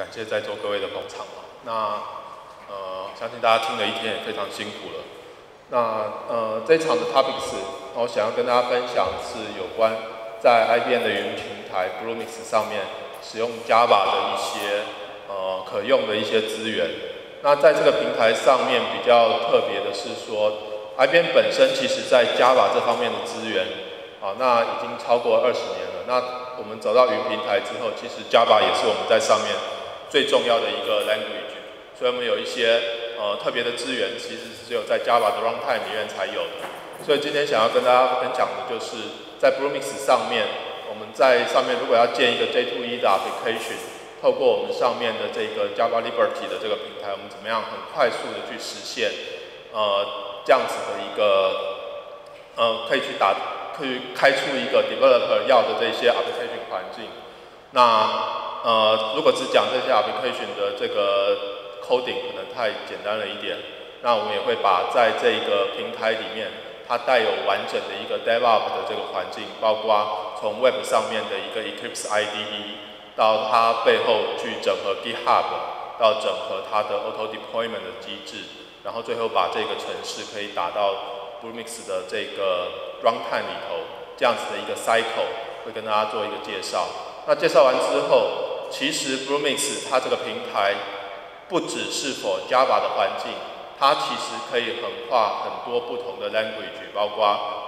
感谢在座各位的捧场。那相信大家听了一天也非常辛苦了。那这一场的 topics， 我想要跟大家分享的是有关在 IBM 的云平台 Bluemix 上面使用 Java 的一些可用的一些资源。那在这个平台上面比较特别的是说 ，IBM 本身其实在 Java 这方面的资源那已经超过20年了。那我们走到云平台之后，其实 Java 也是我们在上面最重要的一个 language， 所以我们有一些特别的资源，其实是只有在 Java 的 runtime 里面才有的。所以今天想要跟大家分享的就是在 Bluemix 上面，我们在上面如果要建一个 J2E 的 application， 透过我们上面的这个 Java Liberty 的这个平台，我们怎么样很快速的去实现这样子的一个可以开出一个 developer 要的这些 application 环境。那如果只讲这些 application 的这个 coding 可能太简单了一点，那我们也会把在这个平台里面，它带有完整的一个 DevOps 的这个环境，包括从 Web 上面的一个 Eclipse IDE， 到它背后去整合 GitHub， 到整合它的 Auto Deployment 的机制，然后最后把这个程式可以打到 Bluemix 的这个 runtime 里头，这样子的一个 cycle 会跟大家做一个介绍。那介绍完之后，其实 Bluemix 它这个平台不只是 for Java 的环境，它其实可以横跨很多不同的 language， 包括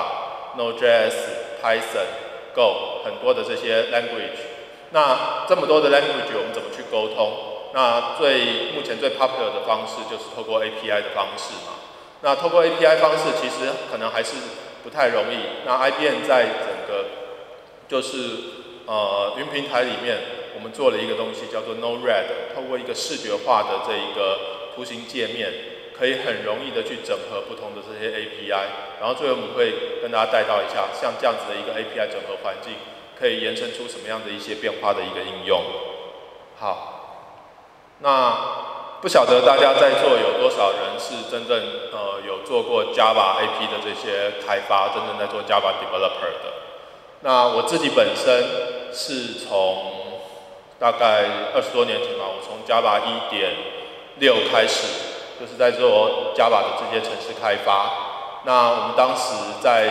Java、Node.js、Python、Go 很多的这些 language。那这么多的 language 我们怎么去沟通？那目前最 popular 的方式就是透过 API 的方式嘛。那透过 API 方式其实可能还是不太容易。那 IBM 在整个就是云平台里面，我们做了一个东西叫做 Node-RED， 透过一个视觉化的这一个图形界面，可以很容易的去整合不同的这些 API， 然后最后我们会跟大家带到一下，像这样子的一个 API 整合环境，可以延伸出什么样的一些变化的一个应用。好，那不晓得大家在座有多少人是真正有做过 Java AP 的这些开发，真正在做 Java developer 的。那我自己本身是从大概20多年前吧，我从 Java 1.6 开始，就是在做 Java 的这些程式开发。那我们当时在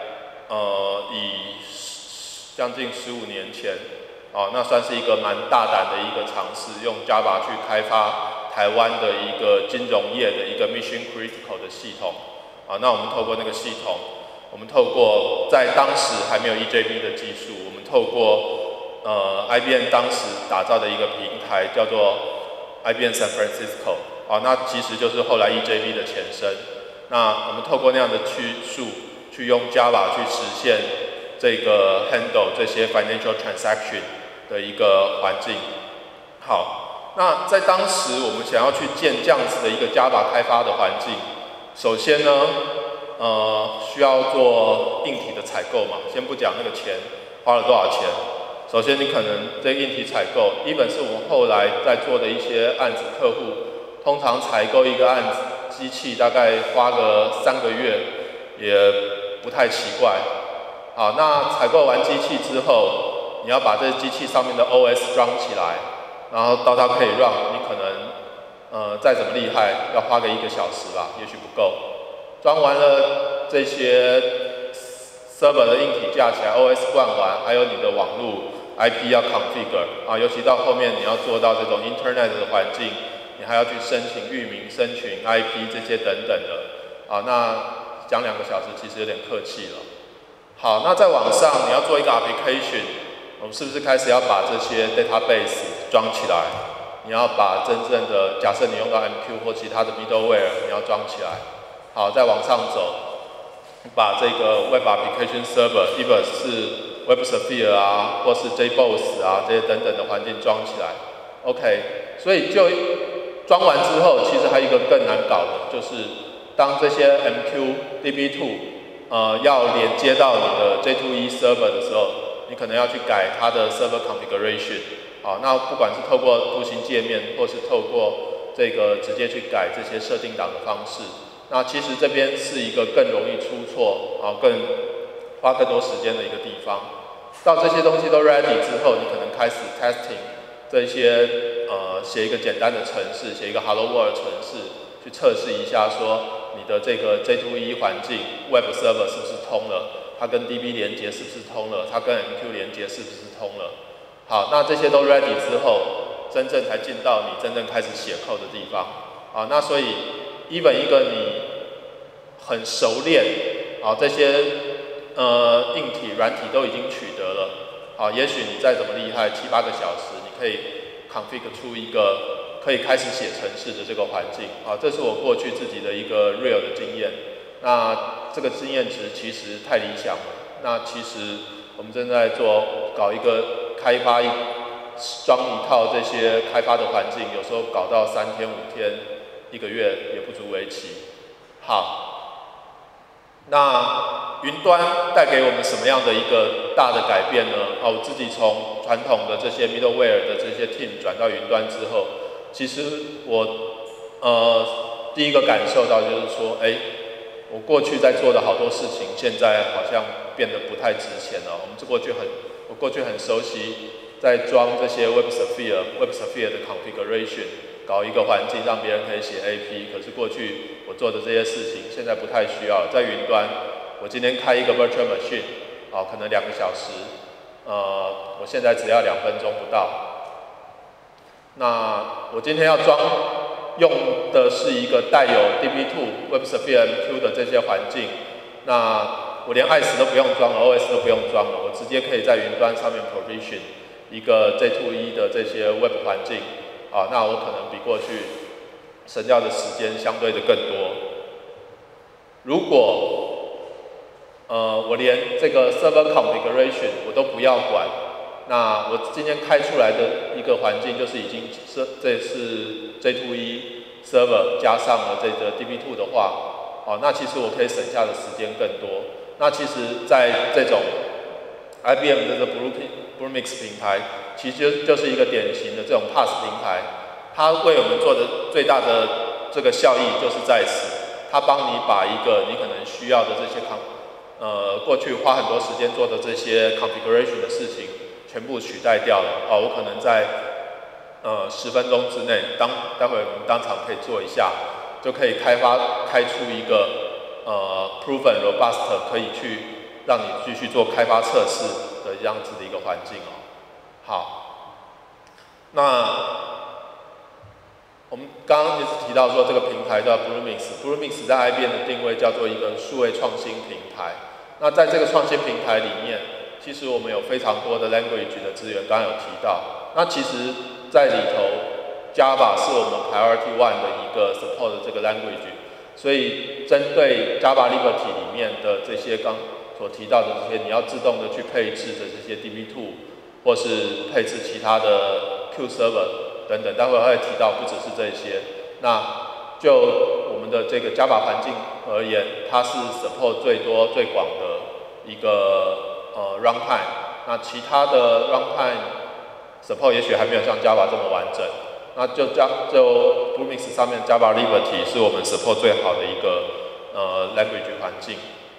以将近15年前，那算是一个蛮大胆的一个尝试，用 Java 去开发台湾的一个金融业的一个 Mission Critical 的系统。那我们透过那个系统，我们透过在当时还没有 EJB 的技术，我们透过IBM 当时打造的一个平台叫做 IBM San Francisco， 那其实就是后来 EJB 的前身。那我们透过那样的技术，去用 Java 去实现这个 handle 这些 financial transaction 的一个环境。好，那在当时我们想要去建这样子的一个 Java 开发的环境，首先呢，需要做硬体的采购嘛，先不讲那个钱花了多少钱。首先，你可能这个硬体采购，even是我们后来在做的一些案子，客户通常采购一个案子，机器大概花个3个月，也不太奇怪。好，那采购完机器之后，你要把这机器上面的 OS 装起来，然后到它可以 run， 你可能再怎么厉害，要花个1个小时吧，也许不够。装完了这些 server 的硬体架起来 ，OS 灌完，还有你的网路 IP 要 configure 尤其到后面你要做到这种 Internet 的环境，你还要去申请域名、申请 IP 这些等等的那讲2个小时其实有点客气了。好，那在网上你要做一个 application， 我们是不是开始要把这些 database 装起来？你要把真正的，假设你用到 MQ 或其他的 middleware， 你要装起来。好，再往上走，把这个 Web Application Server， either 是 WebSphere 或是 JBoss 这些等等的环境装起来。OK， 所以就装完之后，其实还有一个更难搞的，就是当这些 MQ DB2 要连接到你的 J2E Server 的时候，你可能要去改它的 Server Configuration。好，那不管是透过图形界面，或是透过这个直接去改这些设定档的方式。那其实这边是一个更容易出错花更多时间的一个地方。到这些东西都 ready 之后，你可能开始 testing 这些写一个简单的程式，写一个 Hello World 程式，去测试一下说你的这个 J2E 环境 Web Server 是不是通了，它跟 DB 连接是不是通了，它跟 MQ 连接是不是通了。好，那这些都 ready 之后，真正才进到你真正开始写 code 的地方。啊，那所以 even 一个你很熟练，啊，这些硬体、软体都已经取得了，啊，也许你再怎么厉害，7、8个小时，你可以 config 出一个可以开始写程式的这个环境。啊，这是我过去自己的一个 real 的经验。那这个经验值其实太理想了。那其实我们正在搞一个开发装一套这些开发的环境，有时候搞到3天、5天、1个月也不足为奇。好，那云端带给我们什么样的一个大的改变呢？我自己从传统的这些 middleware 的这些 team 转到云端之后，其实我第一个感受到就是说，我过去在做的好多事情，现在好像变得不太值钱了。我过去很熟悉在装这些 Web Sphere 的 configuration， 搞一个环境让别人可以写 AP。可是过去我做的这些事情，现在不太需要了。在云端，我今天开一个 virtual machine， 可能2个小时，我现在只要2分钟不到。那我今天要用的是一个带有 DB2 Web Sphere MQ 的这些环境，那我连 ICE 都不用装了 ，OS 都不用装了，我直接可以在云端上面 provision 一个 J2E 的这些 Web 环境，那我可能比过去省掉的时间相对的更多。如果我连这个 Server Configuration 我都不要管，那我今天开出来的一个环境就是这是 J2E Server 加上了这个 DB2 的话，那其实我可以省下的时间更多。那其实在这种 IBM 的这个 Bluemix 平台，其实就是一个典型的这种 PaaS 平台，它为我们做的最大的这个效益就是在此，它帮你把一个你可能需要的这些过去花很多时间做的这些 configuration 的事情，全部取代掉了。我可能在10分钟之内，待会我们当场可以做一下，就可以开出一个proven robust 可以去让你继续做开发测试的这样子的一个环境好，那我们刚刚也是提到说这个平台叫 Bluemix 在 IBM 的定位叫做一个数位创新平台。那在这个创新平台里面，其实我们有非常多的 language 的资源，刚刚有提到。那其实在里头 Java 是我们 Priority 1的一个 support 的这个 language， 所以针对 Java Liberty 里面的这些刚所提到的这些，你要自动的去配置的这些 DB2， 或是配置其他的 Q Server 等等，待会会提到不只是这些。那就我们的这个 Java 环境而言，它是 support 最多最广的一个runtime。那其他的 runtime support 也许还没有像 Java 这么完整。那就 Bluemix 上面 Java Liberty 是我们 support 最好的一个language 环境。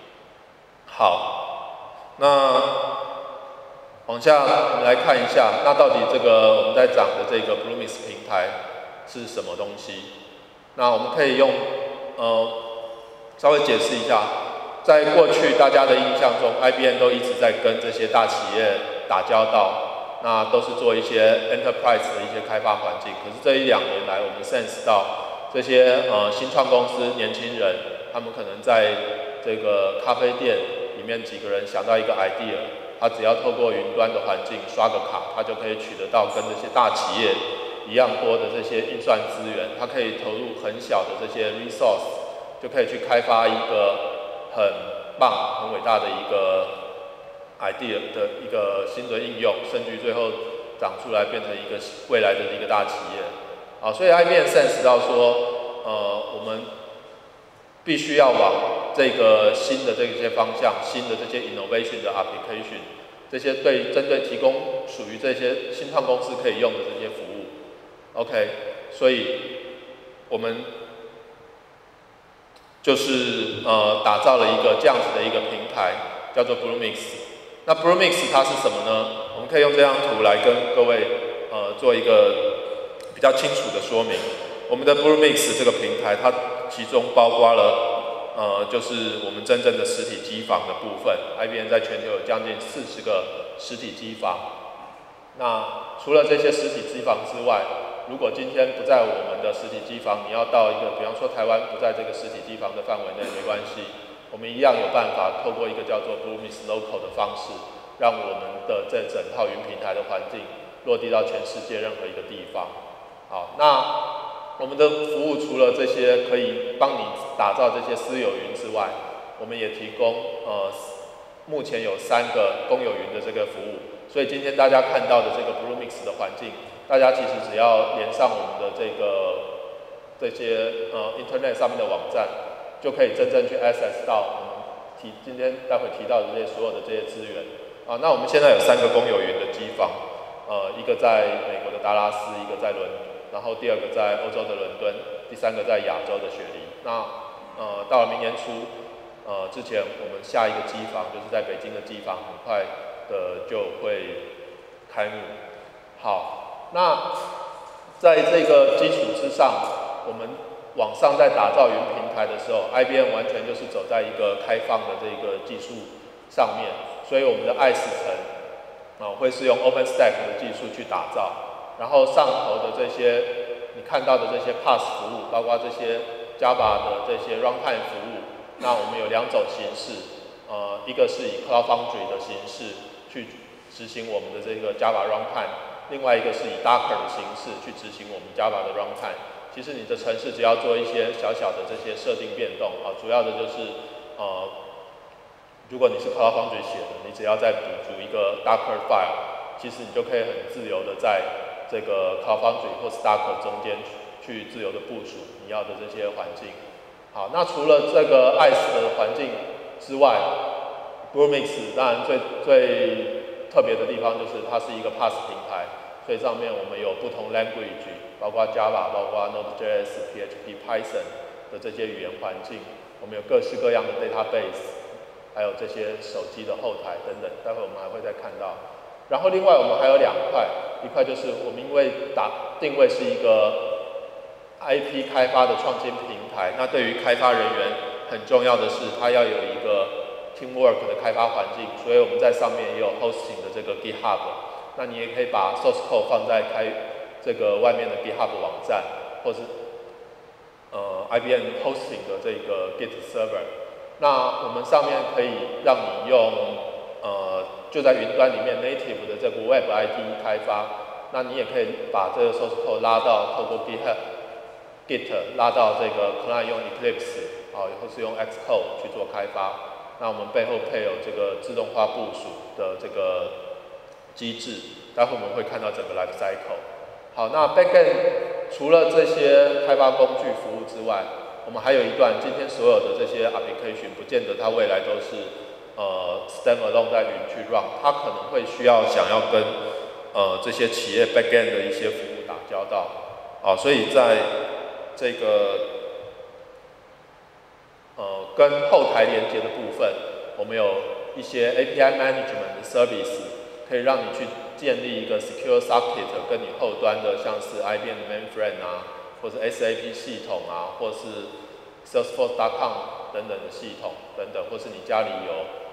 好，那往下我们来看一下，那到底这个我们在讲的这个 Bluemix 平台是什么东西？那我们可以用稍微解释一下，在过去大家的印象中 ，IBM 都一直在跟这些大企业打交道，那都是做一些 enterprise 的一些开发环境。可是这1、2年来，我们 sense 到这些新创公司年轻人，他们可能在这个咖啡店里面几个人想到一个 idea， 他只要透过云端的环境刷个卡，他就可以取得到跟这些大企业一样多的这些运算资源，它可以投入很小的这些 resource， 就可以去开发一个很棒、很伟大的一个 idea 的一个新的应用，甚至最后长出来变成一个未来的一个大企业。所以 IBM sense 到说，我们必须要往这个新的这些方向、新的这些 innovation 的 application， 这些针对提供属于这些新创公司可以用的这些服务。OK， 所以我们就是打造了一个这样子的一个平台，叫做 Bluemix。那 Bluemix 它是什么呢？我们可以用这张图来跟各位做一个比较清楚的说明。我们的 Bluemix 这个平台，它其中包括了就是我们真正的实体机房的部分。IBM 在全球有将近40个实体机房。那除了这些实体机房之外，如果今天不在我们的实体机房，你要到一个，比方说台湾不在这个实体机房的范围内，没关系，我们一样有办法透过一个叫做 Bluemix Local 的方式，让我们的这整套云平台的环境落地到全世界任何一个地方。好，那我们的服务除了这些可以帮你打造这些私有云之外，我们也提供目前有3个公有云的这个服务。所以今天大家看到的这个 Bluemix 的环境，大家其实只要连上我们的这些Internet 上面的网站，就可以真正去 access 到我们今天待会提到的这些所有的这些资源。那我们现在有3个公有云的机房，一个在美国的达拉斯，一个在然后第2个在欧洲的伦敦，第3个在亚洲的雪梨。那到了明年初，之前我们下一个机房就是在北京的机房，很快的就会开幕。好，那在这个基础之上，我们往上在打造云平台的时候 ，IBM 完全就是走在一个开放的这个技术上面，所以我们的 ICE 层会是用 OpenStack 的技术去打造。然后上头的这些你看到的这些 PaaS 服务，包括这些 Java 的这些 Runtime 服务，那我们有2种形式，一个是以 Cloud Foundry 的形式去执行我们的这个 Java Runtime， 另外一个是以 Docker 的形式去执行我们 Java 的 Runtime。其实你的程式只要做一些小小的这些设定变动，主要的就是如果你是 Cloud Foundry 写的，你只要再补足一个 Docker file， 其实你就可以很自由的在这个 Cloud Foundry 或是 Docker 中间去自由的部署你要的这些环境。好，那除了这个 ICE 的环境之外 ，Bluemix 当然最特别的地方就是它是一个 PaaS 平台，所以上面我们有不同 language， 包括 Java、包括 Node.js、PHP、Python 的这些语言环境，我们有各式各样的 database， 还有这些手机的后台等等，待会我们还会再看到。然后另外我们还有2块，一块就是我们因为定位是一个 IP 开发的创新平台，那对于开发人员很重要的是它要有一个 teamwork 的开发环境，所以我们在上面也有 hosting 的这个 GitHub， 那你也可以把 source code 放在这个外面的 GitHub 网站，或是IBM hosting 的这个 Git server， 那我们上面可以让你用就在云端里面 native 的这个 Web IDE 开发，那你也可以把这个 source code 拉到透过 Git 拉到这个 client 用 Eclipse 或是用 Xcode 去做开发。那我们背后配有这个自动化部署的这个机制，待会我们会看到整个 life cycle。好，那 backend 除了这些开发工具服务之外，我们还有一段今天所有的这些 application 不见得它未来都是standalone 在云去 run， 它可能会需要想要跟这些企业 backend 的一些服务打交道，所以在这个跟后台连接的部分，我们有一些 API management 的 service， 可以让你去建立一个 secure socket， 跟你后端的像是 IBM 的 mainframe 或是 SAP 系统或是 Salesforce.com 等等的系统等等，或是你家里有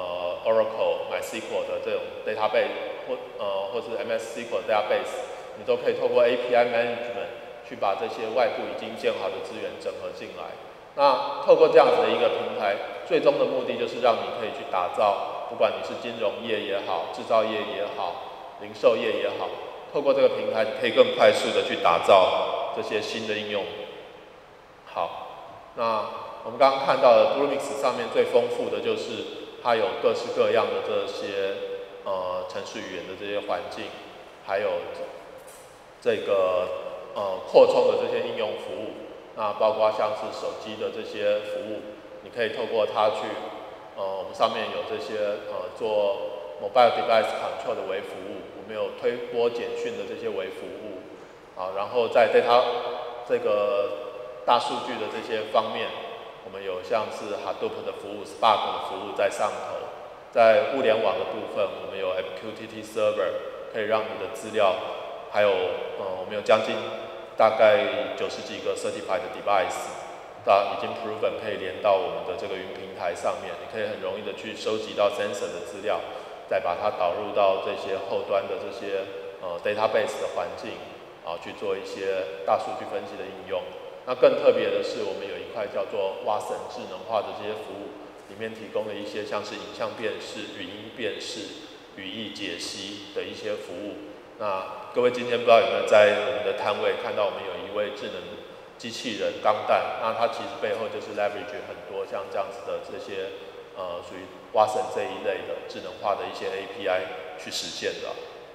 Oracle、MySQL 的这种 database 或是 MS SQL database， 你都可以透过 API management 去把这些外部已经建好的资源整合进来。那透过这样子的一个平台，最终的目的就是让你可以去打造，不管你是金融业也好、制造业也好、零售业也好，透过这个平台，你可以更快速的去打造这些新的应用。好，那我们刚刚看到的 Bluemix 上面最丰富的就是它有各式各样的这些程式语言的这些环境，还有这个扩充的这些应用服务。那包括像是手机的这些服务，你可以透过它去我们上面有这些做 mobile device control 的微服务，我们有推播简讯的这些微服务然后在 data 这个大数据的这些方面，我们有像是 Hadoop 的服务、Spark 的服务在上头。在物联网的部分，我们有 MQTT Server， 可以让你的资料还有我们有将近大概90几个 certified device， 已经 proven 可以连到我们的这个云平台上面，你可以很容易的去收集到 sensor 的资料，再把它导入到这些后端的这些database 的环境去做一些大数据分析的应用。那更特别的是，我们有一块叫做 Watson 智能化的这些服务，里面提供了一些像是影像辨识、语音辨识、语义解析的一些服务。那各位今天不知道有没有在我们的摊位看到我们有一位智能机器人钢弹，那它其实背后就是 leverage 很多像这样子的这些属于 Watson 这一类的智能化的一些 API 去实现的。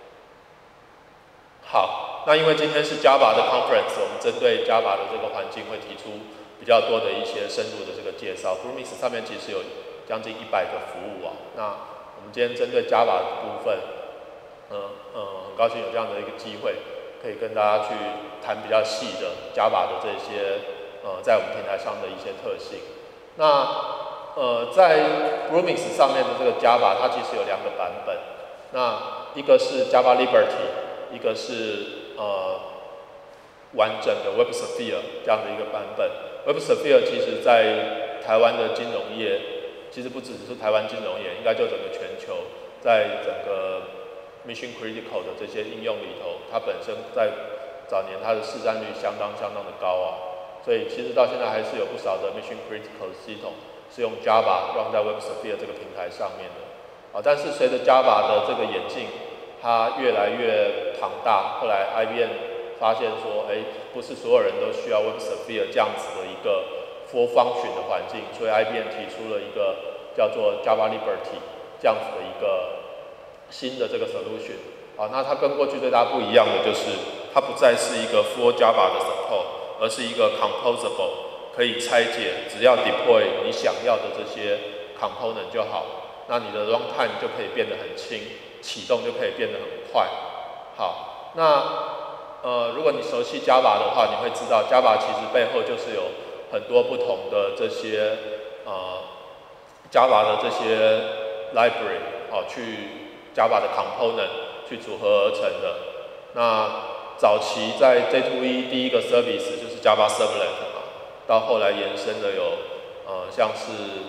好，那因为今天是 Java 的 conference， 我们针对 Java 的这个环境会提出比较多的一些深入的这个介绍。Bluemix 上面其实有将近100个服务那我们今天针对 Java 的部分，很高兴有这样的一个机会，可以跟大家去谈比较细的 Java 的这些在我们平台上的一些特性。那在 Bluemix 上面的这个 Java， 它其实有2个版本。那一个是 Java Liberty。一个是完整的 WebSphere 这样的一个版本。WebSphere 其实在台湾的金融业，其实不只是台湾金融业，应该就整个全球，在整个 Mission Critical 的这些应用里头，它本身在早年它的市占率相当的高所以其实到现在还是有不少的 Mission Critical 系统是用 Java 用在 WebSphere 这个平台上面的但是随着 Java 的这个演进，它越来越庞大，后来 IBM 发现说，不是所有人都需要 WebSphere 这样子的一个 full function 的环境，所以 IBM 提出了一个叫做 Java Liberty 这样子的一个新的这个 solution。那它跟过去最大不一样的就是，它不再是一个 full Java 的 support， 而是一个 composable， 可以拆解，只要 deploy 你想要的这些 component 就好，那你的 runtime 就可以变得很轻。启动就可以变得很快。好，那如果你熟悉 Java 的话，你会知道 Java 其实背后就是有很多不同的这些Java 的这些 library 去 Java 的 component 去组合而成的。那早期在 J2E 第一个 service 就是 Java Servlet 到后来延伸的有像是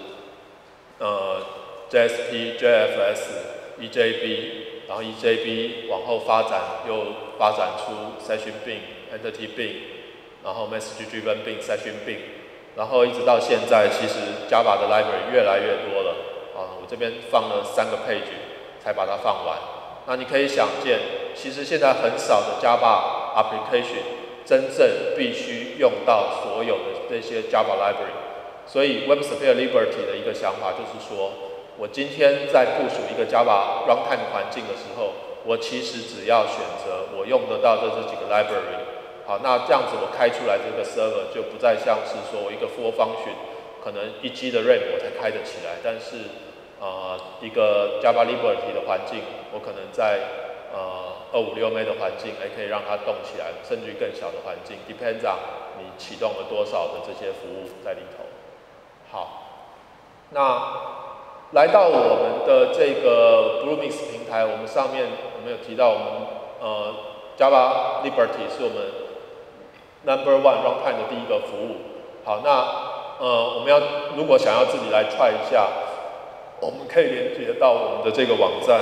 JSP、JFS、EJB， 然后 EJB 往后发展又发展出 Session Bin、Entity Bin， 然后 Message Driven Bin、Session Bin， 然后一直到现在，其实 Java 的 library 越来越多了我这边放了3个 page 才把它放完。那你可以想见，其实现在很少的 Java application 真正必须用到所有的这些 Java library。所以 WebSphere Liberty 的一个想法就是说，我今天在部署一个 Java runtime 环境的时候，我其实只要选择我用得到的这几个 library， 好，那这样子我开出来这个 server 就不再像是说我一个 full function， 可能1G 的 RAM 我才开得起来，但是一个 Java Liberty 的环境，我可能在256 MB 的环境，可以让它动起来，甚至于更小的环境 ，depends on 你启动了多少的这些服务在里头。好，那来到我们的这个 Bluemix 平台，我们上面我们有提到我们Java Liberty 是我们 No.1 runtime 的第一个服务。好，那我们如果想要自己来 try 一下，我们可以连接到我们的这个网站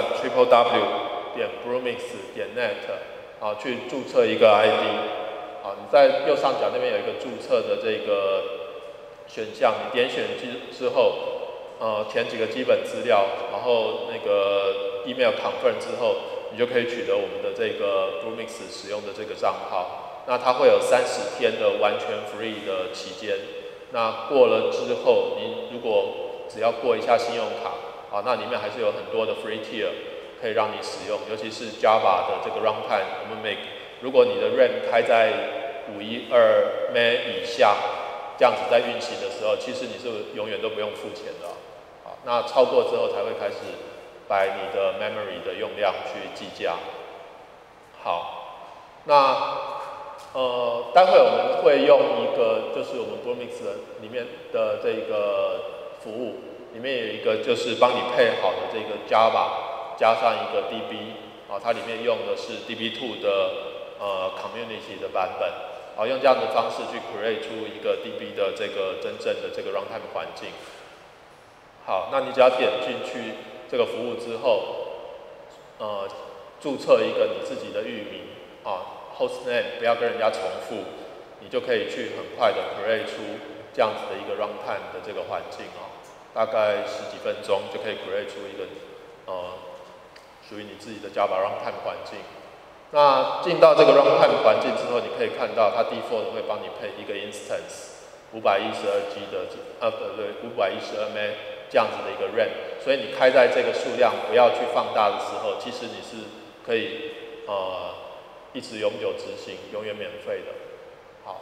www.bluemix.net 去注册一个 ID。好，你在右上角那边有一个注册的这个选项，你点选之后，填几个基本资料，然后那个 email confirm 之后，你就可以取得我们的这个 Bluemix 使用的这个账号。那它会有30天的完全 free 的期间。那过了之后，你如果只要过一下信用卡，那里面还是有很多的 free tier 可以让你使用，尤其是 Java 的这个 runtime， 我们如果你的 RAM 开在512 MB 以下，这样子在运行的时候，其实你是永远都不用付钱的。好，那超过之后才会开始把你的 memory 的用量去计价。好，那待会我们会用一个就是我们 Bluemix 里面的这个服务，里面有一个就是帮你配好的这个 Java 加上一个 DB 它里面用的是 DB2 的community 的版本，用这样的方式去 create 出一个 DB 的这个真正的这个 runtime 环境。好，那你只要点进去这个服务之后，注册一个你自己的域名host name 不要跟人家重复，你就可以去很快的 create 出这样子的一个 runtime 的这个环境大概10几分钟就可以 create 出一个属于你自己的 Java runtime 环境。那进到这个 runtime 环境之后，你可以看到它 default 会帮你配一个 instance 512G 的512MA 这样子的一个 RAM， 所以你开在这个数量不要去放大的时候，其实你是可以一直永久执行，永远免费的。好，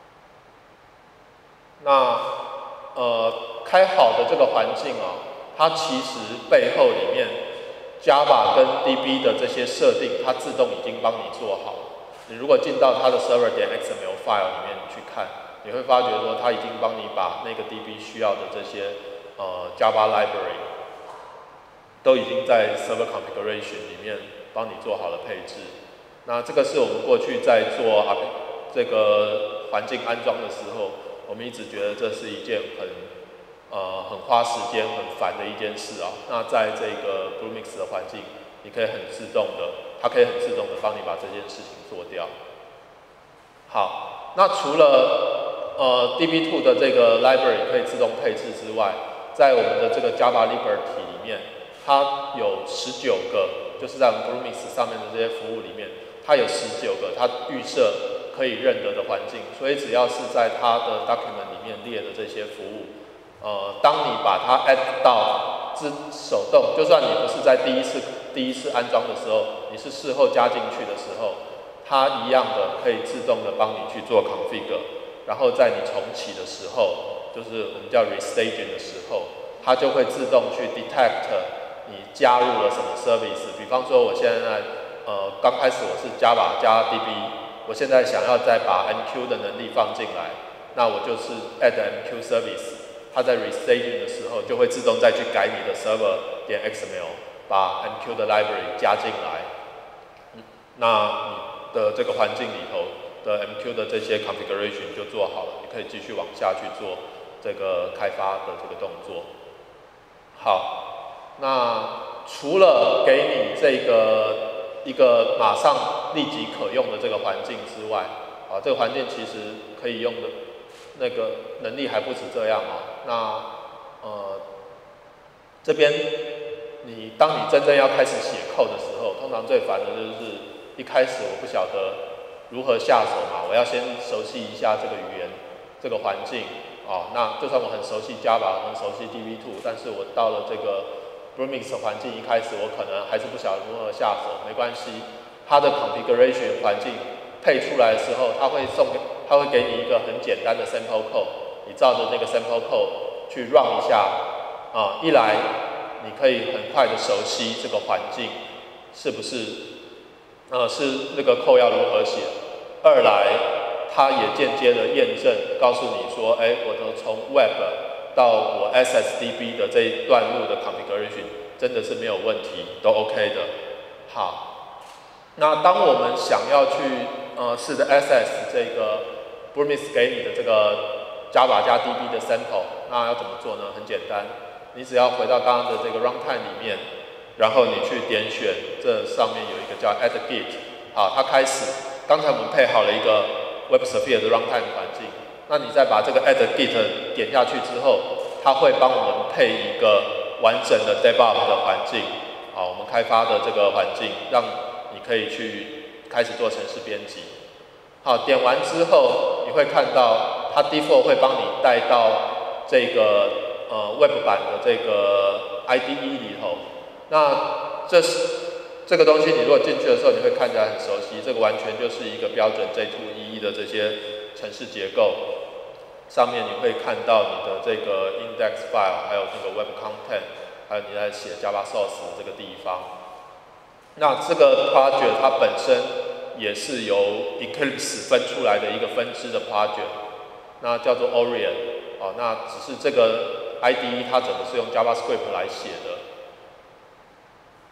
那开好的这个环境它其实背后里面 Java 跟 DB 的这些设定，它自动已经帮你做好了。你如果进到它的 server.xml file 里面去看，你会发觉说它已经帮你把那个 DB 需要的这些Java library 都已经在 server configuration 里面帮你做好了配置。那这个是我们过去在做这个环境安装的时候，我们一直觉得这是一件很花时间、很烦的一件事那在这个 Bluemix 的环境，你可以很自动的，它可以很自动的帮你把这件事情做掉。好，那除了DB2 的这个 library 可以自动配置之外，在我们的这个 Java Liberty 里面，它有19个，就是在我们 Bluemix 上面的这些服务里面，它有19个它预设可以认得的环境，所以只要是在它的 document 里面列的这些服务，当你把它 add 到手动，就算你不是在第一次安装的时候，你是事后加进去的时候，它一样的可以自动的帮你去做 configure， 然后在你重启的时候，就是我们叫 restaging 的时候，它就会自动去 detect 你加入了什么 service。比方说我现在刚开始我是 Java 加 DB， 我现在想要再把 MQ 的能力放进来，那我就是 add MQ service。它在 restaging 的时候，就会自动再去改你的 server.xml， 把 MQ 的 library 加进来。那你的这个环境里头的 MQ 的这些 configuration 就做好了，你可以继续往下去做这个开发的这个动作。好，那除了给你这个一个马上立即可用的这个环境之外，这个环境其实可以用的那个能力还不止这样那这边当你真正要开始写code的时候，通常最烦的就是一开始我不晓得如何下手我要先熟悉一下这个语言、这个环境那就算我很熟悉 Java、很熟悉 DB2， 但是我到了这个 Bluemix 环境，一开始我可能还是不晓得如何下手。没关系，它的 configuration 环境配出来的时候，它会给你一个很简单的 sample code， 你照着那个 sample code 去 run 一下一来你可以很快的熟悉这个环境是不是是那个 code 要如何写；二来它也间接的验证，告诉你说，我都从 web 到我 SSDB 的这一段路的 configuration 真的是没有问题，都 OK 的。好，那当我们想要去试着 access 这个 Bluemix 给你的这个 Java 加 DB 的 sample， 那要怎么做呢？很简单，你只要回到刚刚的这个 runtime 里面，然后你去点选这上面有一个叫 add git， 它开始，刚才我们配好了一个 WebSphere 的 runtime 环境，那你再把这个 add git 点下去之后，它会帮我们配一个完整的 DevOps 的环境，我们开发的这个环境，让你可以去开始做程式编辑。好，点完之后，你会看到它 default 会帮你带到这个Web 版的这个 IDE 里头。那这个东西，你如果进去的时候，你会看起来很熟悉。这个完全就是一个标准 J2EE 的这些程式结构。上面你会看到你的这个 index file， 还有这个 web content， 还有你在写 Java source 的这个地方。那这个 project 它本身也是由 Eclipse 分出来的一个分支的 project， 那叫做 Orion。那只是这个 IDE 它整个是用 JavaScript 来写的。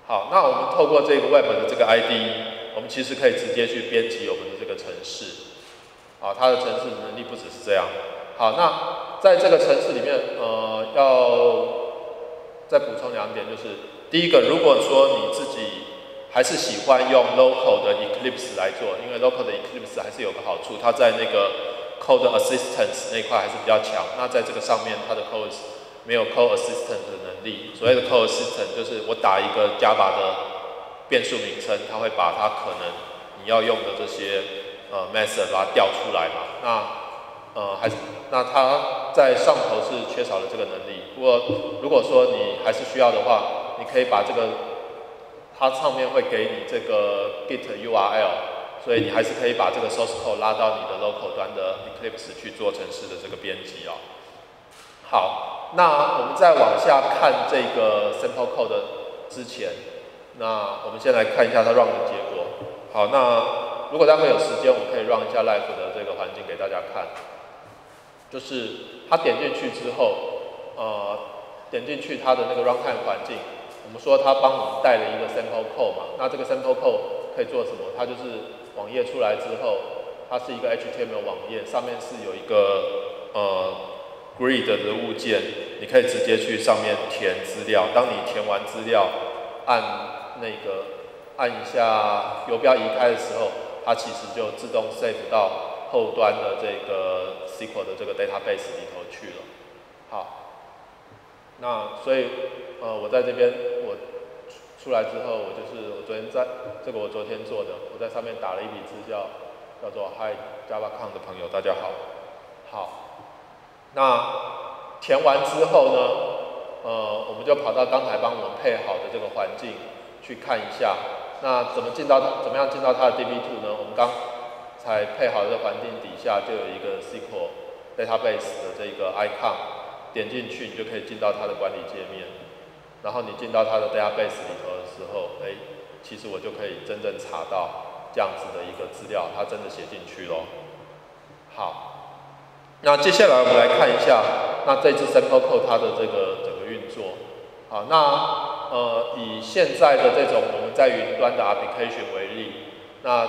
好，那我们透过这个 Web 的这个 ID， 我们其实可以直接去编辑我们的这个程式。好，它的程式能力不只是这样。好，那在这个程式里面，要再补充2点，就是第一个，如果说你自己还是喜欢用 local 的 Eclipse 来做，因为 local 的 Eclipse 还是有个好处，它在那个 Code Assistance 那块还是比较强。那在这个上面，它的 Code 没有 Code Assistant 的能力。所谓的 Code Assistant 就是我打一个 Java 的变数名称，它会把它可能你要用的这些method 把它调出来嘛。那它在上头是缺少了这个能力。不过如果说你还是需要的话，你可以把这个它上面会给你这个 Git URL， 所以你还是可以把这个 source code 拉到你的 local 端的 Eclipse 去做程式的这个编辑哦。好，那我们再往下看这个 sample code 之前，那我们先来看一下它 run 的结果。好，那如果待会有时间，我们可以 run 一下 live 的这个环境给大家看。就是它点进去之后，点进去它的那个 runtime 环境，我们说它帮我们带了一个 sample code 嘛。那这个 sample code 可以做什么？它就是网页出来之后，它是一个 HTML 网页，上面是有一个grid 的物件，你可以直接去上面填资料。当你填完资料，按一下游标移开的时候，它其实就自动 save 到后端的这个 SQL 的这个 database 里头去了。好，那所以我在这边我出来之后，我昨天做的，我在上面打了一笔资料，叫做 Hi JCConf 的朋友，大家好。好，那填完之后呢，我们就跑到刚才帮我们配好的这个环境去看一下。那怎么样进到它的 DB2 呢？我们刚才配好的这个环境底下就有一个 SQL database 的这个 icon， 点进去你就可以进到它的管理界面。然后你进到它的 database 里头的时候，其实我就可以真正查到这样子的一个资料，它真的写进去咯。好，那接下来我们来看一下，那这支 sample code 它的这个整个运作。好，那以现在的这种我们在云端的 application 为例，那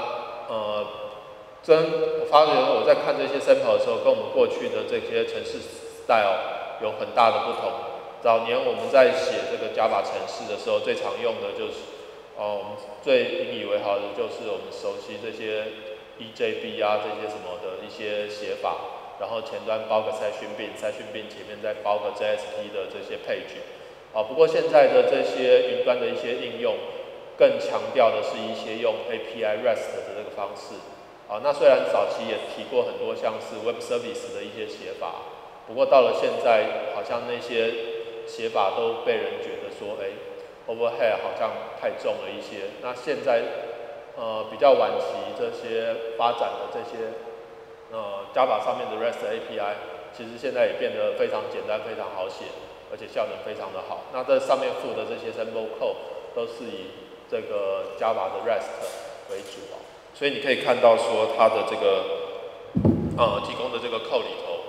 我发觉我在看这些 sample 的时候，跟我们过去的这些程式 style 有很大的不同。早年我们在写这个 Java 程式的时候，最常用的就是我们最引以为豪的就是我们熟悉这些 EJB 啊这些什么的一些写法，然后前端包个 session bin 前面再包个 JSP 的这些配置。不过现在的这些云端的一些应用，更强调的是一些用 API REST 的这个方式。那虽然早期也提过很多像是 Web Service 的一些写法，不过到了现在，好像那些写法都被人觉得说，overhead 好像太重了一些。那现在比较晚期这些发展的这些Java 上面的 REST API， 其实现在也变得非常简单、非常好写，而且效能非常的好。那这上面附的这些 sample code 都是以这个 Java 的 REST 为主所以你可以看到说它的这个提供的这个 code 里头，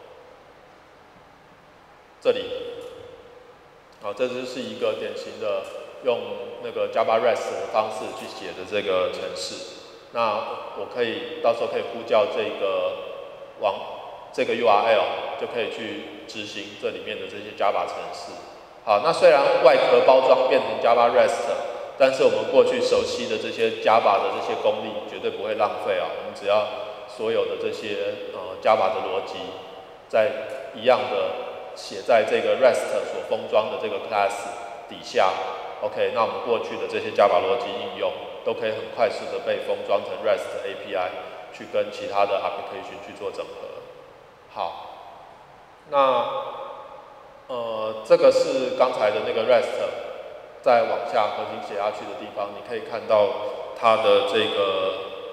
这里这就是一个典型的用那个 Java REST 的方式去写的这个程式。那我可以到时候可以呼叫这个 URL， 就可以去执行这里面的这些 Java 程式。好，那虽然外壳包装变成 Java REST， 但是我们过去熟悉的这些 Java 的这些功力绝对不会浪费我们只要所有的这些Java 的逻辑，在一样的写在这个 REST 所封装的这个 class 底下 ，OK， 那我们过去的这些 Java 逻辑应用都可以很快速的被封装成 REST API， 去跟其他的 application 去做整合。好，那这个是刚才的那个 REST， 再往下核心写下去的地方，你可以看到它的这个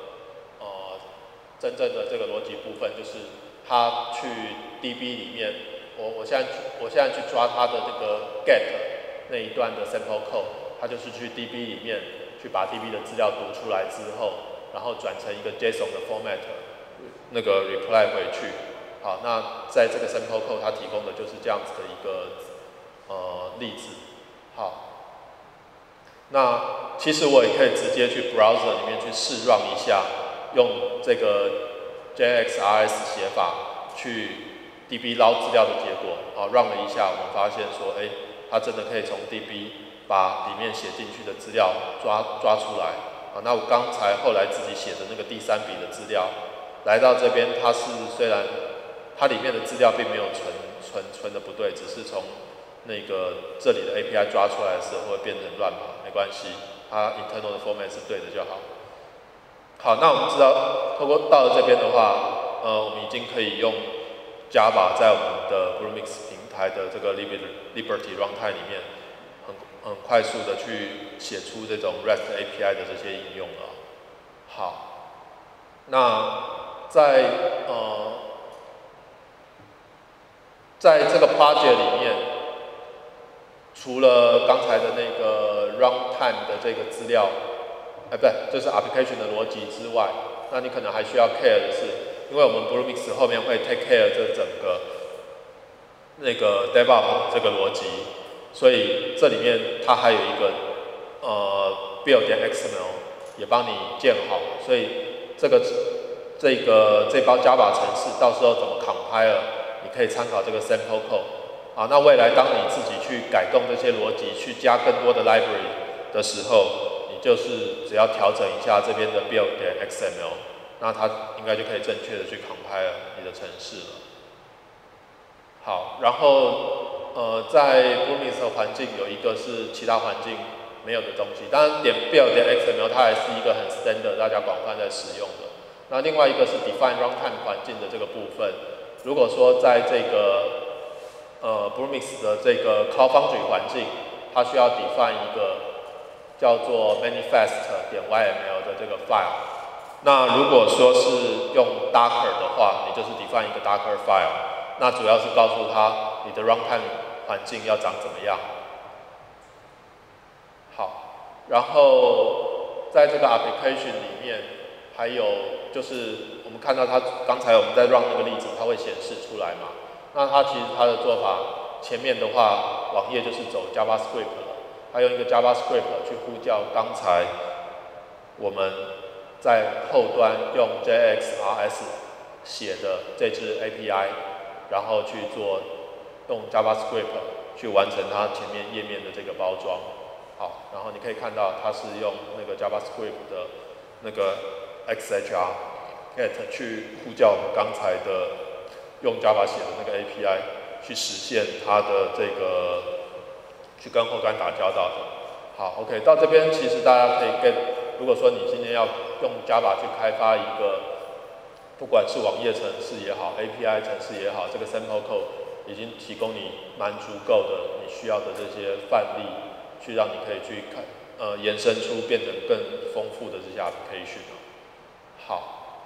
真正的这个逻辑部分，就是它去 DB 里面，我现在去抓它的这个 get 那一段的 sample code， 它就是去 DB 里面去把 DB 的资料读出来之后，然后转成一个 JSON 的 format， 那个 reply 回去。好，那在这个 sample code 它提供的就是这样子的一个例子。好， 那其实我也可以直接去 browser 里面去试 run 一下，用这个 JXRS 写法去 DB 捞资料的结果，run 了一下，我们发现说，它真的可以从 DB 把里面写进去的资料抓出来。那我刚才后来自己写的那个第3笔的资料，来到这边，它是虽然它里面的资料并没有存的不对，只是从那个这里的 API 抓出来的时候会变成乱码，没关系，它 internal 的 format 是对的就好。好，那我们知道，到了这边的话，我们已经可以用 Java 在我们的 Bluemix 平台的这个 Liberty Runtime 里面，很快速的去写出这种 REST API 的这些应用了。好，那在这个 project 里面，除了刚才的那个 runtime 的这个资料，不对，就是 application 的逻辑之外，那你可能还需要 care 的是，因为我们 Bluemix 后面会 take care 这整个那个 DevOps 这个逻辑，所以这里面它还有一个build.xml 也帮你建好，所以这包 Java 程式到时候怎么 compile， 你可以参考这个 sample code。那未来当你自己去改动这些逻辑，去加更多的 library 的时候，你就是只要调整一下这边的 build.xml， 那它应该就可以正确的去 compile 你的程式了。好，然后在 Bluemix 的环境有一个是其他环境没有的东西，当然build.xml 它还是一个很 standard 大家广泛在使用的。那另外一个是 define runtime 环境的这个部分，如果说在这个Bluemix 的这个 Cloud Foundry 环境，它需要 define 一个叫做 manifest.yml 的这个 file。那如果说是用 Docker 的话，你就是 define 一个 Docker file。那主要是告诉它你的 runtime 环境要长怎么样。好，然后在这个 application 里面，还有就是我们看到它刚才我们在 run 那个例子，它会显示出来嘛。那它其实它的做法，前面的话网页就是走 JavaScript 了，它用一个 JavaScript 去呼叫刚才我们在后端用 JXRS 写的这支 API， 然后去用 JavaScript 去完成它前面页面的这个包装。好，然后你可以看到它是用那个 JavaScript 的那个 XHR get 去呼叫我们刚才的用 Java 写的那个 API 去实现它的这个去跟后端打交道的。好 ，OK， 到这边其实大家可以如果说你今天要用 Java 去开发一个，不管是网页程式也好 ，API 程式也好，这个 sample code 已经提供你蛮足够的你需要的这些范例，去让你可以去延伸出变成更丰富的这些 application。好，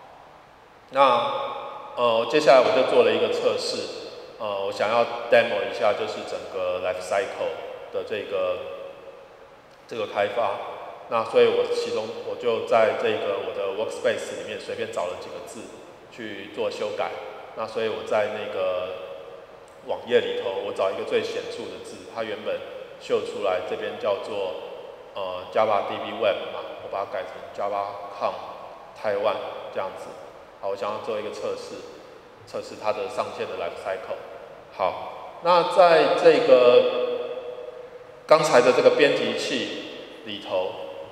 那接下来我就做了一个测试，我想要 demo 一下，就是整个 life cycle 的这个开发。那所以我就在这个我的 workspace 里面随便找了几个字去做修改。那所以我在那个网页里头，我找一个最显著的字，它原本秀出来这边叫做Java DB Web 嘛，我把它改成 JCConf Taiwan 这样子。好，我想要做一个测试它的上线的 life cycle。好，那在这个刚才的这个编辑器里头，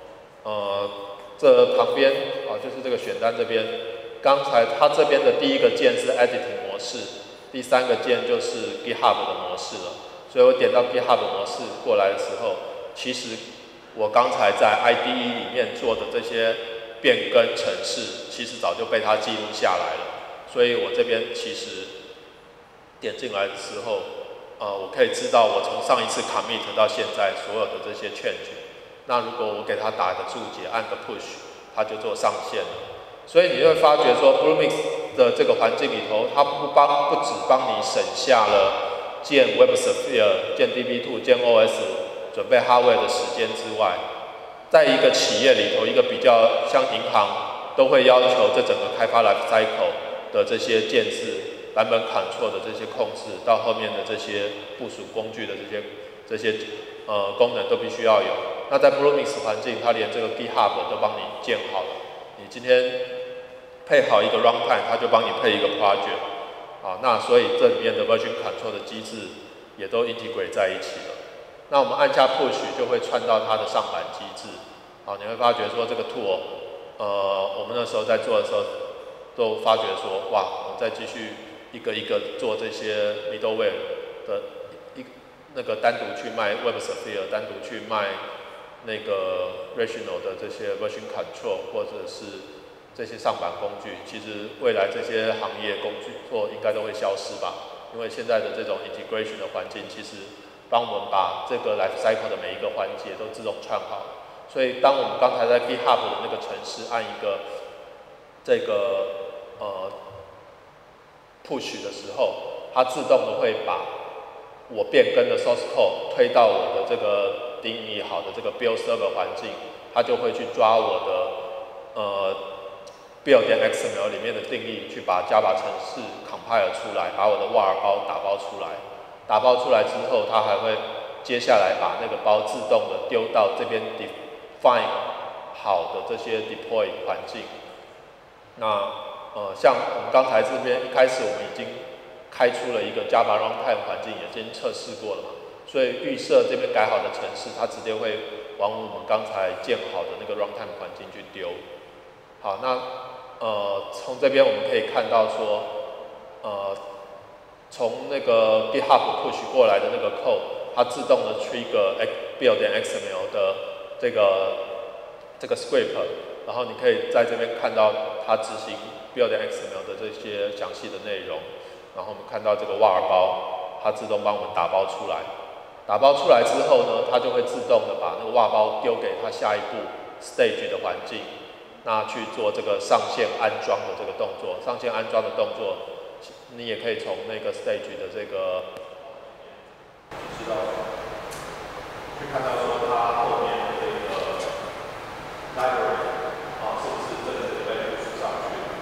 这旁边就是这个选单这边，刚才它这边的第一个键是 editing 模式，第3个键就是 GitHub 的模式了。所以我点到 GitHub 模式过来的时候，其实我刚才在 IDE 里面做的这些变更程式，其实早就被它记录下来了。所以我这边其实点进来的时候，我可以知道我从上一次 commit 到现在所有的这些 change。那如果我给它打个注解，按个 push， 它就做上线了。所以你会发觉说 ，Bluemix 的这个环境里头，它不只帮你省下了建 WebSphere、建 DB2、建 OS 准备 hardware 的时间之外，在一个企业里头，一个比较像银行，都会要求这整个开发 life cycle 的这些建制、版本control的这些控制，到后面的这些部署工具的这些这些功能都必须要有。那在 Bluemix 环境，它连这个 GitHub 都帮你建好了。你今天配好一个 runtime， 它就帮你配一个 project。那所以这里面的 version control 的机制也都 integrate 在一起了。那我们按下 push 就会串到它的上板机制。你会发觉说这个 tool， 我们那时候在做的时候，都发觉说，哇，我们再继续一个一个做这些 middleware 的那个单独去卖 WebSphere， 单独去卖那个 Rational 的这些 version control 或者是这些上板工具，其实未来这些行业工具做应该都会消失吧？因为现在的这种 integration 的环境，其实帮我们把这个 life cycle 的每一个环节都自动串好了。所以当我们刚才在 GitHub 的那个程式按一个这个push 的时候，它自动的会把我变更的 source code 推到我的这个定义好的这个 build server 环境，它就会去抓我的build.xml 里面的定义，去把 Java 程式 compile 出来，把我的 var 包打包出来。打包出来之后，它还会接下来把那个包自动的丢到这边 define 好的这些 deploy 环境。那像我们刚才这边一开始我们已经开出了一个 Java runtime 环境，已经测试过了嘛，所以预设这边改好的程式，它直接会往我们刚才建好的那个 runtime 环境去丢。好，那从这边我们可以看到说，从那个 GitHub push 过来的那个 code， 它自动的 trigger build.xml 的这个 script， 然后你可以在这边看到它执行 build.xml 的这些详细的内容。然后我们看到这个 var 包，它自动帮我们打包出来。打包出来之后呢，它就会自动的把那个 var 包丢给它下一步 stage 的环境，那去做这个上线安装的这个动作。上线安装的动作，你也可以从那个 stage 的这个知道去看到说它后面的这个 library 是不是真的是被输上去了。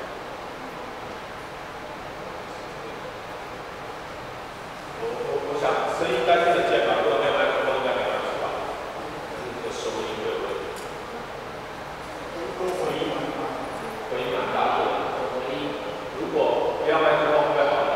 我想声音应该听得见吧？如果没有麦克风应该没关系吧？这个收音会有问题。回音蛮大的。回音如果不要麦克风会好一点。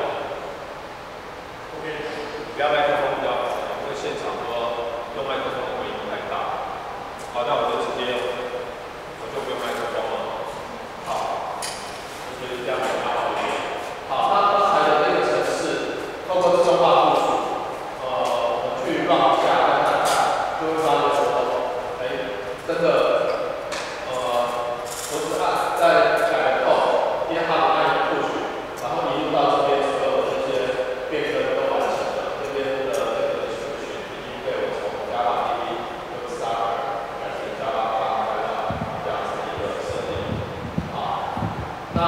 不要麦克风比较好，因为现场说用麦克风回音太大。好，那我就直接我就不用麦克风了。好，就是这样比较好一点。好，那刚才的那个程式，透过自动化部署，我们去 run 一下看看，就会发现说，真的，我只按在改后，GitHub按一个 push， 然后一路到这边所有的这些变更都完成了。这边的这个 description 已经被我从 Java DB 用 Starter 改成 Java 8这样子的一个设定。好，那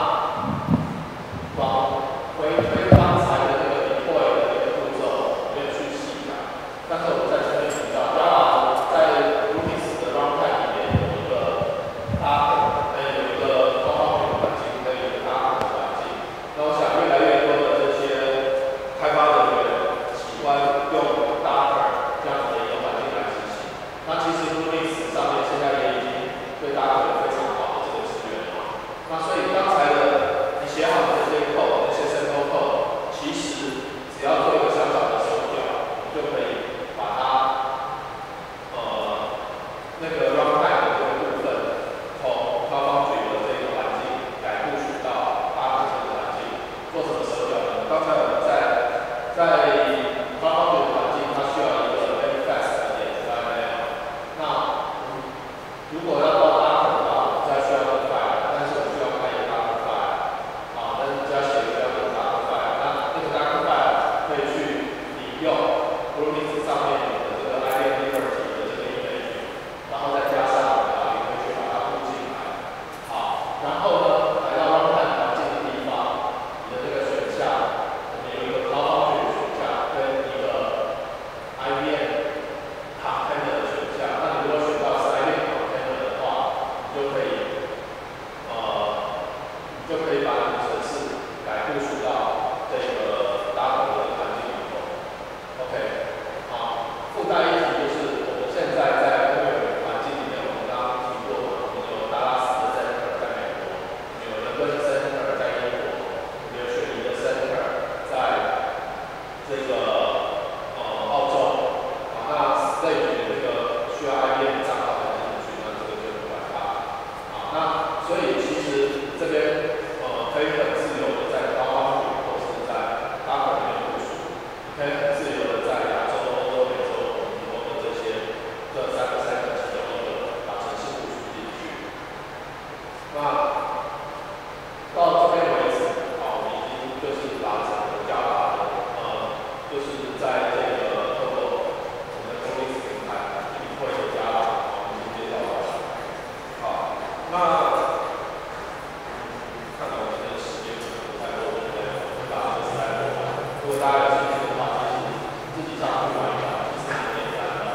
回刚才的那个 deploy 的那个步骤，没有去细讲，但是我们在这边提到 Java 在 Bluemix 的 runtime 里面有一个有一个高方面的环境，跟一个大的环境。那我想越来越多的这些开发人员喜欢用 Docker 这样子的一个环境来执行。那其实 Bluemix 上面现在也已经对大家有非常好的这个资源了。那所以刚才的你写好的这些 code， 这些 sample code， 其实只要做一个小小的手脚，你就可以把它那个 runtime 的这个部分，从高方局的这个环境改push到大部分的环境，做什么手脚呢？刚才我们在高方局的环境，它需要一个 very fast 的点 XML。那如果要到 Docker 的话，我不再需要这个 file， 但是我需要开一个 Docker file。但是只要写一个 Docker file， 那个 Docker file 可以去引用 Bluemix 上面有的这个 IBM Liberty 的这个 image， 然后再加上也可以去把它录进来。好，然后呢，来到 runtime 环境的地方，你的这个选项，我们有一个 Cloud Foundry 的选项跟一个 IBM Container 的选项。那你如果选到是 IBM Container 的话， 看到我们的时间不太多，把这个slide做完。如果大家有兴趣的话，其实自己上去玩一玩，其实蛮简单的。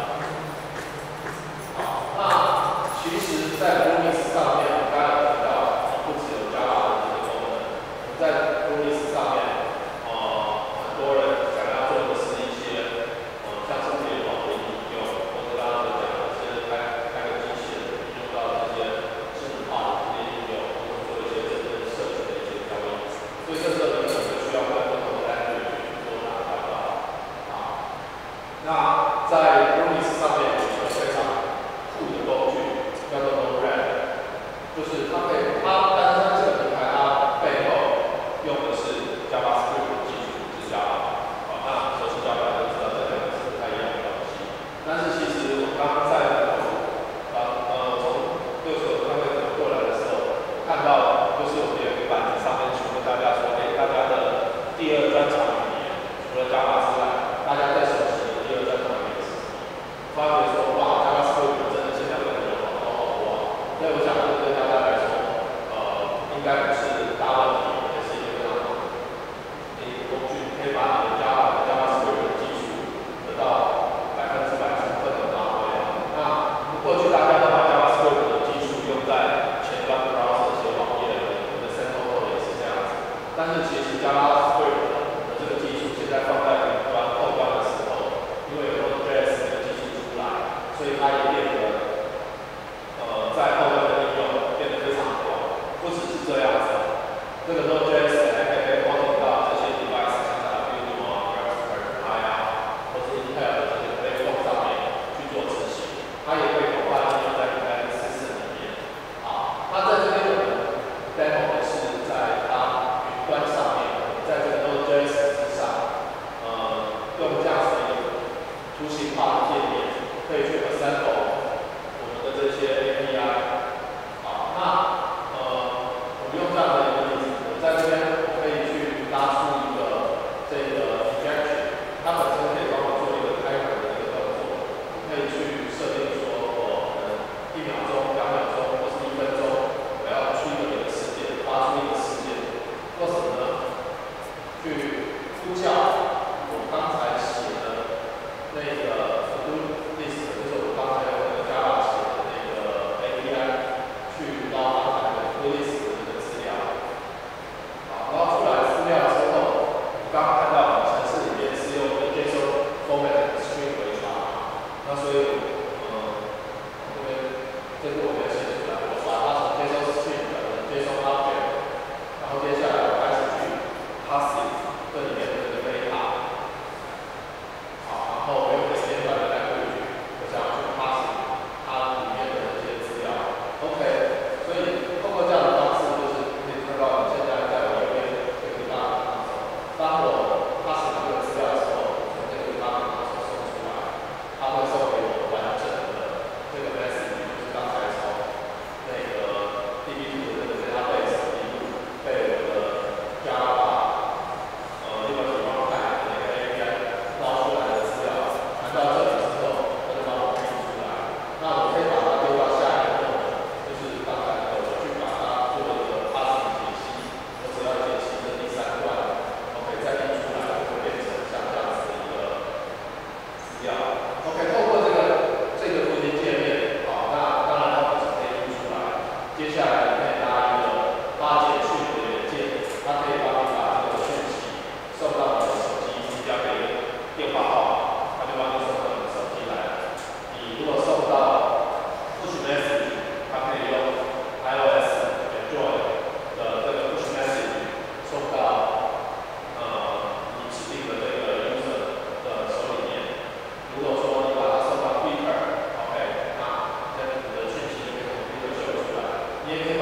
好，那其实，在 Bluemix 上面，我刚才提到，不只有 Java 的这些功能，在 Bluemix 上面，很多人想要做的是一些，像是联网的应用，或者刚刚所讲的，是开个机器人用到这些智能化的这些应用，或者做一些真正社区的一些交易。所以这时候你可能需要跟不同的language去做打交道。啊，那在 Bluemix 上面有一个非常酷的工具，叫做 No-Red， 就是它可以，但是它这个平台它背后用的是 JavaScript 的技术，是 Java。那熟悉 Java 就知道这两个是不太一样的东西。但是其实我刚刚在从右手上面走过来的时候，我看到就是我们有一个板子上面询问大家说，大家的第二专长语言除了 Java 之外，大家最熟悉的第二专长语言是什么？发觉说，哇 ，JavaScript 真的现在用的好多好多啊！所以我想这对大家来说，应该不是大问题，也是一个非常好的一个工具，可以把你的 JavaScript 的技术得到100%充分的发挥。那过去大家都把 JavaScript 的技术用在前端 browser 写网页的，我们的 Central Code 也是这样子。但是其实 JavaScript 的这个技术现在放在云端后端的时候，因为有 Node.js 这个技术出来，所以它也变得在后端的应用变得非常广。不只是这样子，这个 Node.js 还可以被光引到这些 device， 像是 Arduino 啊、Raspberry Pi 啊，或是 Intel 的这个 platform 上面去做执行。它也可以广泛应用在Embedded System 里面。好，那在这边我们 demo 的是在它云端上面，在这个 Node.js 之上，用这样子的一个图形化的界面，可以去 assemble 我们的这些 API。好，那我们用这样的一个例子，我在这边我可以去拉出一个这个 injection， 它本身可以帮我做一个开门的一个动作，我可以去设定说，我可能1秒钟、2秒钟或是1分钟，我要trigger一个事件，发出一个事件，做什么呢？去呼叫我刚才写的那个 to-do list， 就是我刚才用那个 Java 写的那个 API， 去捞刚才的 to-do list 的这个资料。好，捞出来资料之后，我刚刚看到程式里面是用的 JSON format string 为传嘛，那所以这是我没有写出来，我把它从 JSON string 转成 JSON object， 然后接下来我开始去 parsing 这里面的这个 data。好，然后我用时间段的language，我想要去 parsing 它里面的这些资料。OK， 所以通过这样的方式，就是可以看到现在在我右边这个 debug 当我 parsing 这个资料的时候，从这个 debug 送出来，它会送给我完整的这个 message， 就是刚才从那个 DB2 的这个 database 一路被我的 Java Liberty Runtime 的那个 API 捞出来的资料，传到这里之后，它就帮我拼出来。那我可以把它丢到下一个功能，就是刚才的，我去把它做一个 parsing 解析，我只要解析这第3段 ，OK， 再印出来就会变成像这样子的一个资料。OK， 透过这个图形界面，好，那当然它不只可以印出来，接下来可以搭一个发简讯的元件，它可以帮你把这个讯息送到你的手机，你只要给一个电话号码，它就帮你送到你的手机来了。你如果送到 push message， 它可以用 iOS、Android 的这个 push message 送到你指定的这个 user 的手里面。如果说你把它送到 Twitter，OK， 那你的讯息就可以从 Twitter 秀出来。你也可以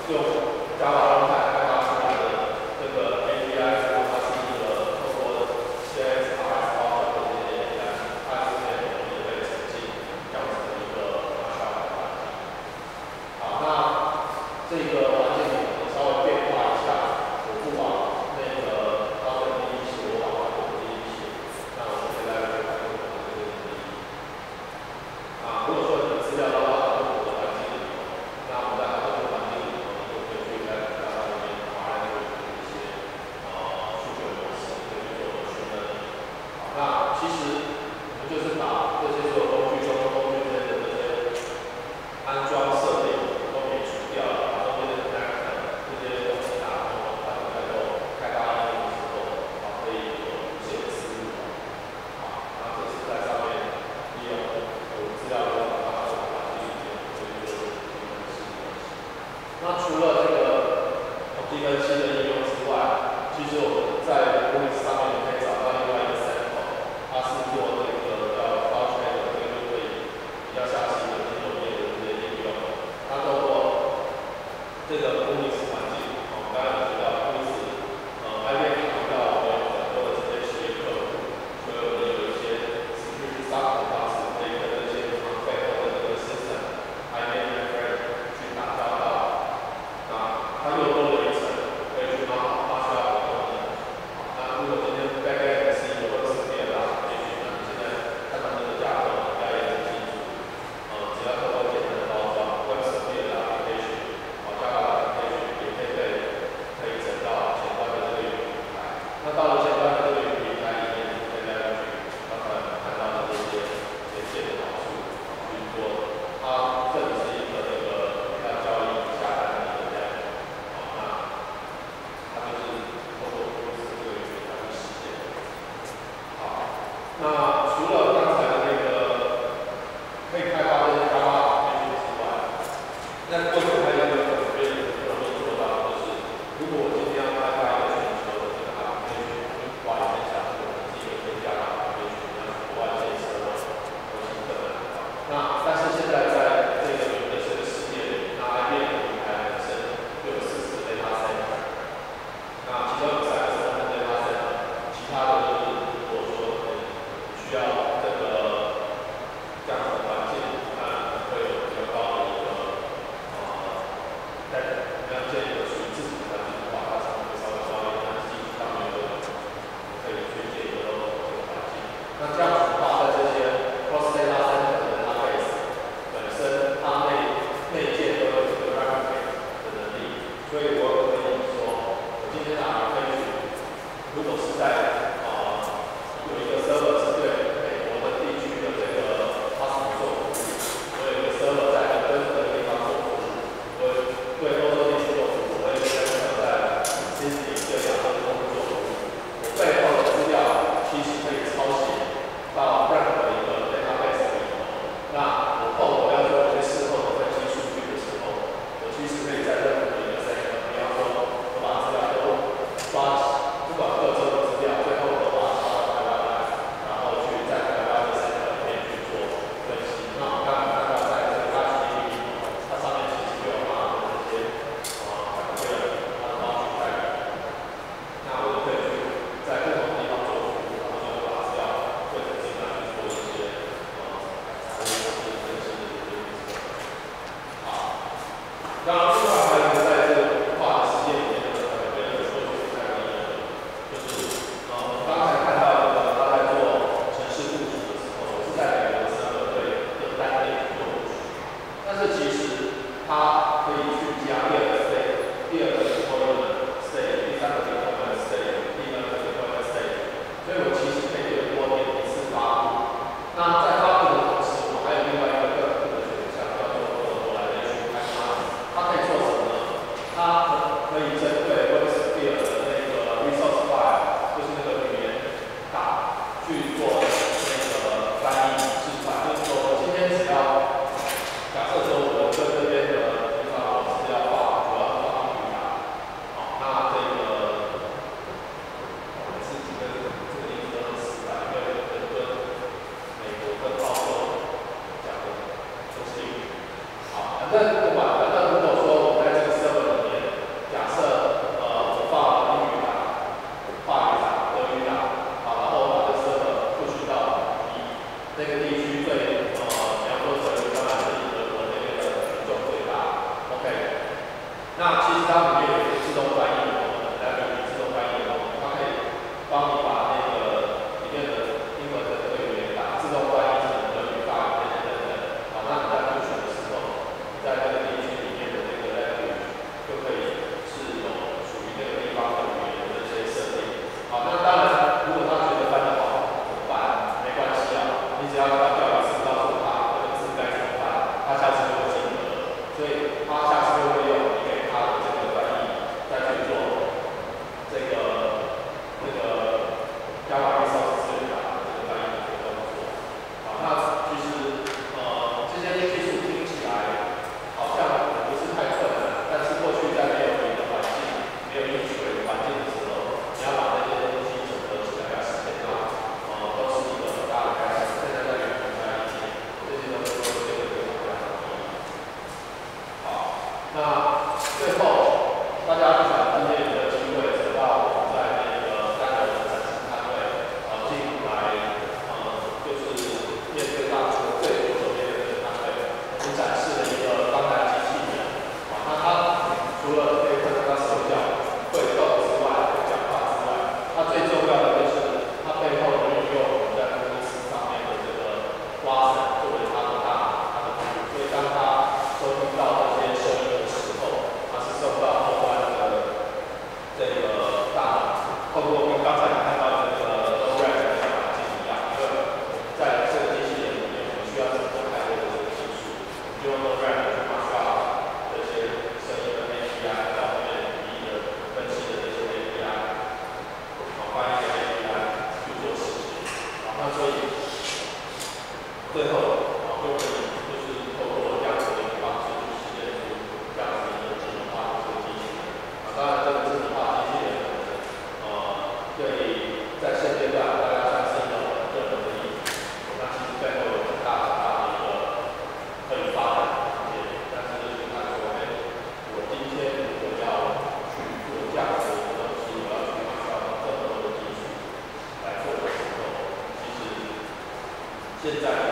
用 Java runtime 开发出来的这个 API， 如果它是一个透过 CSRS 包的这些 API， 它是可以容易被沉浸这样子的一个 Java 环境。好，那这个环境我稍微变化一下，我不往那个高等定义写，我往高等定义写。那我们现在来看这个定义。如果说你的资料都到我的环境里头，那我们在这个环境里头，你就可以去在它上面把那个一些数学模式可以做确认。好，那其实我们就是把这些所有工具之间的这些安装设定都给除掉了，把中间的 connector 这些东西打通了，它就能够开发应用之后，可以有无限的思路。好，那这是在上面利用资料的把它做环境里面可以做分析。那除了这个统计分析的应用之外，其实我们在 Bluemix 上面也可以找到另外一个 sample， 它是做这个叫 Auto-Configration 的，这个就可以比较详细的金融业的这些应用。它透过这个 Bluemix 环境，我们刚才有提到 Bluemix，IBM 提到我们有很多的这些企业客户，所以我们有一些 security software 方式可以跟这些背后的这个 system IBM Frame 去打交道。那它又多了一层，可以去帮它需要的功能。那如果今天 backend 是一个web server啦，也许呢你现在看到这个架构，应该也很清楚。只要透过简单的包装 ，web server 的 application， Java application 也可以整到前端的这个云平台。那到了前端的这个云平台里面，你可以再去刚才看到的这些连线的导数，去做它这里是一个要交易下单的一个这样。那它就是透过Bluemix这个云平台去实现。好，那除了刚才的那个可以开发这些 Java application 之外，那过去还有一个很容易做到的就是，如果我今天要开发一个全球的这个 application， 就花一天下去，我们是一个天价的 application， 要国外建设都是很难的。那但是现在在这个云的这个世界里，那 IBM 的平台本身就有40个 data center， 那其中有3个是 open data center， 其他的就是如果说你需要这个这样子的环境，那会有比较高的一个在你要建一个属于自己的环境的话，它成本会稍微高一点，但是技术上面都可以去建一个 local 的环境。那这样子的话，在这些 cross data center 的 database 本身它内建都有这个 replicate 的能力，所以我可以说，我今天的 application 如果是在有一个 server 是对美国的地区的这个 customer 做服务，我有一个 server 在伦敦的地方做服务，我对欧洲地区做服务，我有一个 server 在悉尼对亚洲公司做服务，我背后的资料其实可以抄写到任何一个 database 里头。那我后头要做一些事后的分析数据的时候，我其实可以在任何一个 sector， 不要那其实它里面有一个自动翻译的功能，来自动翻译的功能，它可以帮你把那个里面的英文的这个语言打自动翻译成德语、法语等等。好，那你在入选的时候，你在这个地区里面的这个 language 就可以是有属于那个地方的语言的这些设定。好，那当然，如果他觉得翻得好怎么办？没关系啊，你只要调一次告诉他这个字该怎么办，他下次就会记得了。所以他下次就会用你给他的这个翻译再去做这个Java resource 资源的这个翻译的这个动作。好，那其实这些技术听起来好像不是太困难，但是过去在没有你的环境、没有英语的环境的时候，你要把这些东西整合起来要实现到，都是一个很大的开销。现在在远程在一起，这些东西都是非常非常容易。好，那最后大家不想今天有个机会得到我们在那个3个人的展示摊位，进来，就是面对大众最左手边的这个摊位，我们展示了一个钢弹机器人。那它除了可以看到它手脚会动之外，会讲话之外，它最重要的就是它背后运用我们在Bluemix上面的这个挖绳作为它的大脑，它的服务。所以当它收听到这些声音的时候，它是受到后端的这个大脑，透过跟刚才你看到的这个 low-res 的环境一样，因为在这个机器人里面，我们需要整合太多的这个技术，就用 low-res 去 mark up 这些声音的 API， 还有后面语义的分析的这些 API， 翻译的 API 去做实现。那所以最后就可以就是透过这样子的一个方式去实现出这样子一个智能化的这个机器人。当然，这个智能化机器人对在现阶段大家算是一个很热门的议题。那其实背后有很大的一个可以发展的空间。但是就是看说，我今天如果要去做这样子的一个东西，我要去马上这么多的技术来做的时候，其实现在